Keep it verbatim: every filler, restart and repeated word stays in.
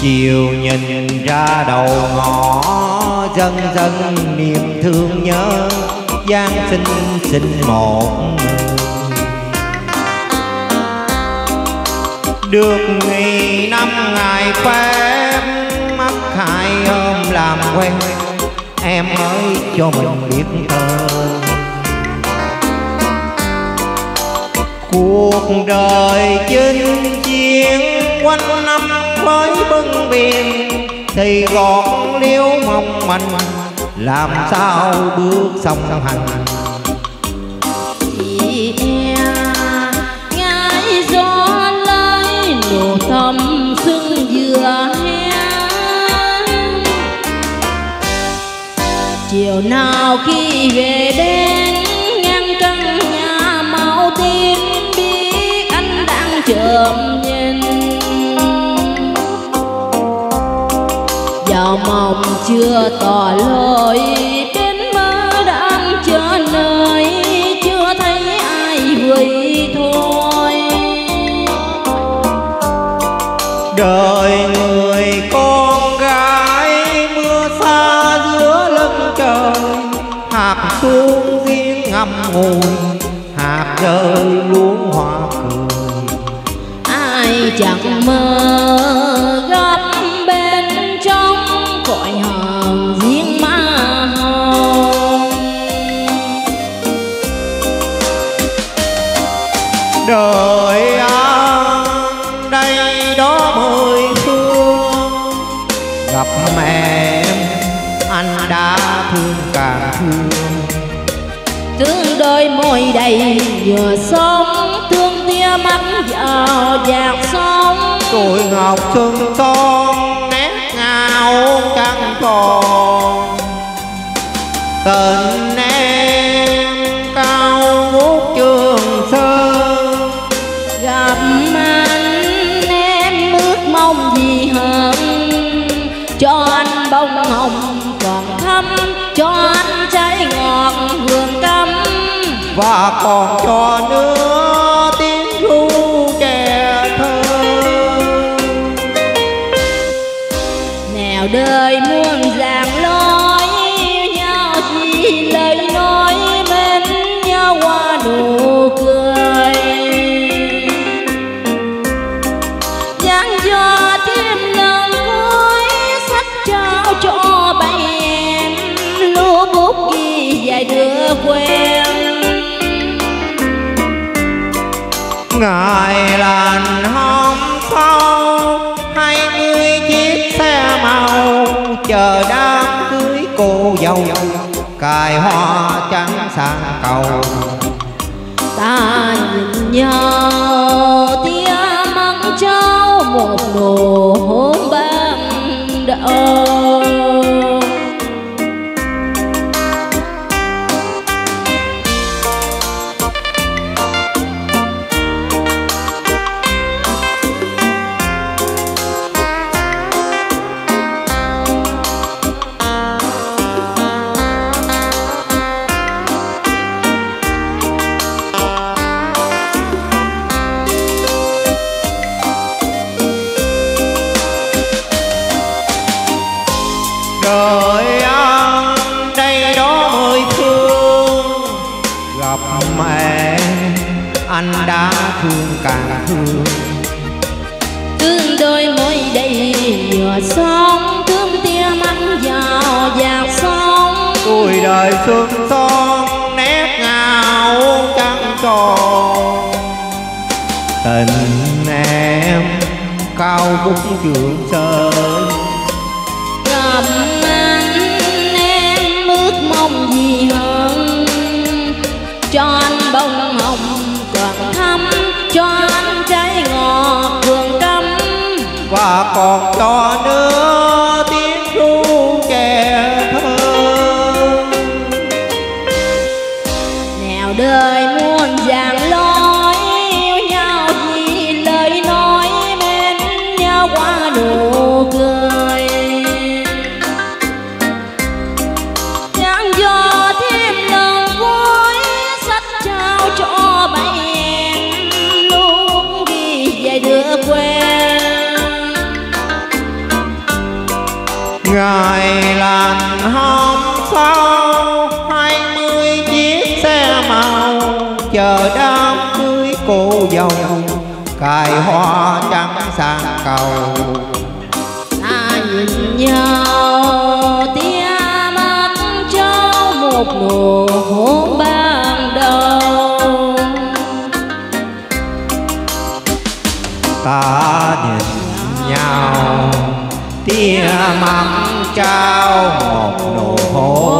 chiều nhìn ra đầu ngõ, dần dần niềm thương nhớ Giáng sinh sinh một được nghỉ năm ngày phép, mắc hai hôm làm quen em ơi cho mình biết thơ. Cuộc đời chinh chiến quanh năm với bưng biển, thì gót liễu mong manh làm sao bước song hành. Chị e ngài gió lấy nụ thầm xuân vừa hè, chiều nào khi về đến ngang căn nhà màu tím, biết anh đang chợm nhìn vào mộng chưa tỏ lối, đến mơ đang chờ nơi chưa thấy ai vậy thôi. Đời người con gái mưa xa giữa lưng trời, hạt xuống riêng ngậm ngùi, hạt rơi luống hoa cười. Ai chẳng mơ gặp bên trong cõi hờn riêng má hồng. Đời anh đây đó mười phương, gặp mẹ em anh đã thương càng thương. Thương đôi môi đầy vừa sống, thương tia mắt vào dạt sóng. Tuổi ngọc xuân son nét ngào trăng tròn, tình em cao ngút Trường Sơn. Gặp anh em ước mong gì hơn, cho anh bông hồng còn thắm, cho anh trái ngọt vườn cấm, và còn cho nữa tiếng ru trẻ thơ. Nẻo đời muôn dạng lối, yêu nhau chỉ lời nói, mến nhau qua nụ cười. Dáng cho thêm lần cuối, sách trao cho bay em, lưu bút ghi vài đứa quen. Ngày lành hôm sau, hai mươi chiếc xe màu chờ đám cưới cô dâu, cài hoa trắng sang cầu. Ta nhìn nhau tia mắt trao một nụ hôn ban đầu. Đời anh đây đó mười phương, gặp mẹ anh đã thương càng thương. Thương đôi môi đầy vừa son, thương tia mắt vào dạt sóng. Tuổi đời xuân son nét ngào trăng tròn, tình em cao vút Trường Sơn. Gặp anh em ước mong gì hơn, cho anh bông hồng còn thắm, cho anh trái ngọt vườn cấm, và còn cho nữa tiếng ru trẻ thơ. Nẻo đời muôn dạng lối, yêu nhau chỉ lời nói, mến nhau qua nụ cười. Dáng cho thêm lần cuối, sách trao cho bay em, luôn ghi vài đứa quen. Ngày lành hôm sau hai mươi chiếc xe màu chờ đám cưới cô dâu cài hoa trắng sang cầu. Ta nhìn nhau tia mắt cho một nụ hôn ban đầu. Ta nhìn nhau tia mắt trao một nụ hôn